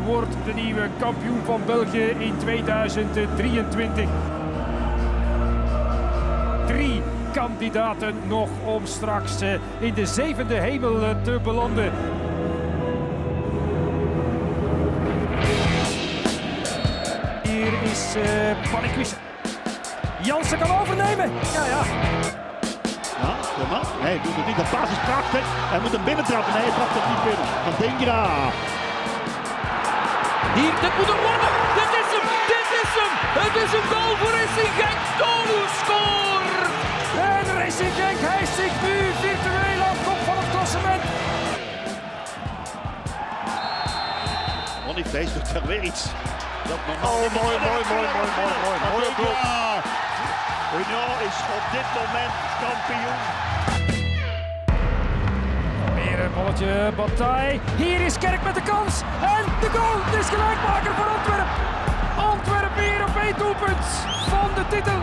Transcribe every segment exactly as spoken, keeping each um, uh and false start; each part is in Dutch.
wordt de nieuwe kampioen van België in tweeduizend drieëntwintig. Drie kandidaten nog om straks in de zevende hemel te belanden. Hier is uh, Panikwis. Jansen kan overnemen. Ja, ja. Ja, Thomas. Nee, hij doet het niet. De paas is prachtig. Hij moet hem binnentrappen. Nee, hij trapt hem niet binnen. Van Dingra. Hier, dit moet hem worden. Dit is hem. Dit is hem. Het is een goal voor Racing Genk. Tolu scoort. En Racing Genk hijst zich nu virtueel aan kop van het klassement. Boniface doet er weer iets. Dat oh, mooi, mooi, mooi, mooi, mooi, mooi. Mooie goal. Union is op dit moment kampioen. Weer een bolletje Bataille. Hier is Kerk met de kans. En de goal. Het is gelijkmaker voor Antwerpen. Antwerpen weer op één doelpunt van de titel.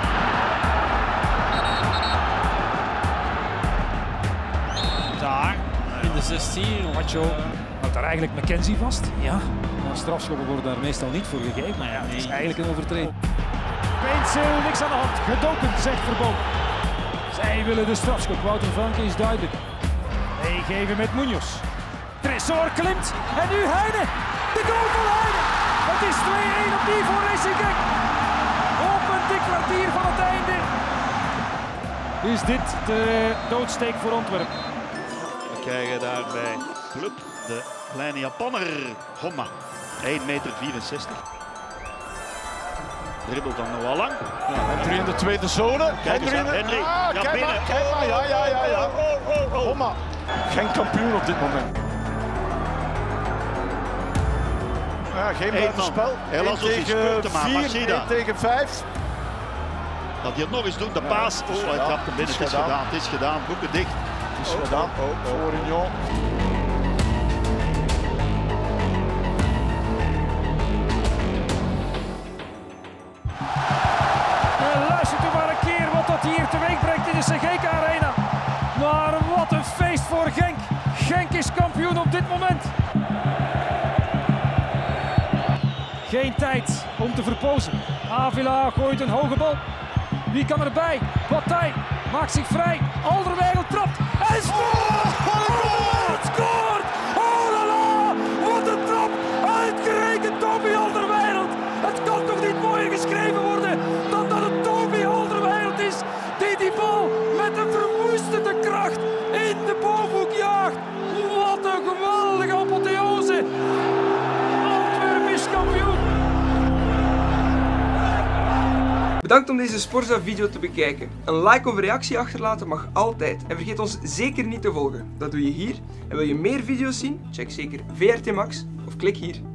Daar in de zestien. Macho houdt daar eigenlijk McKenzie vast. Ja. Nou, strafschoppen worden daar meestal niet voor gegeven. Maar ja, het is eigenlijk een overtreding. Peensel, niks aan de hand. Gedoken, zegt Verboom. Zij willen de strafschop. Wouter Franke is duidelijk. Meegeven met Munoz. Tresor klimt. En nu Heine. De goal van Heine. Het is twee-één opnieuw voor Racing Genk. Op een dik kwartier van het einde is dit de doodsteek voor Antwerpen. We krijgen daar bij Club de kleine Japanner Homma. één meter vierenzestig. Dribbelt dan nog wel lang. Ja, Henry in de tweede zone. Kijk eens aan Henry. Ah, ja, kijk binnen. maar, kijk maar. Ja, ja, ja, ja. Oh, oh, oh. Homma. Geen kampioen op dit moment. Ja, geen buitenspel. Hij was ons tegen vier, één tegen vijf. Dat hij het nog eens doet, de ja, paas. Oh, hij trapt hem binnen. Het is gedaan. Het is gedaan. Boeken dicht. Het is oh, gedaan. Oh, oh, voor Union. Luistert u maar een keer wat dat hier teweeg brengt in de C G K Arena. Maar wat een feest voor Genk. Genk is kampioen op dit moment. Geen tijd om te verpozen. Avila gooit een hoge bal. Wie kan erbij? Bataille maakt zich vrij. Alderweireld trapt. En scoort! Alderweireld scoort! Oh la la! Wat een trap! Uitgerekend Toby Alderweireld! Het kan toch niet mooier geschreven worden dan dat het Toby Alderweireld is die die bal met een verwoestende kracht in de bovenhoek jaagt. Wat een geweldige apotheose! Antwerpen is kampioen! Bedankt om deze Sporza video te bekijken. Een like of een reactie achterlaten mag altijd. En vergeet ons zeker niet te volgen. Dat doe je hier. En wil je meer video's zien? Check zeker V R T Max of klik hier.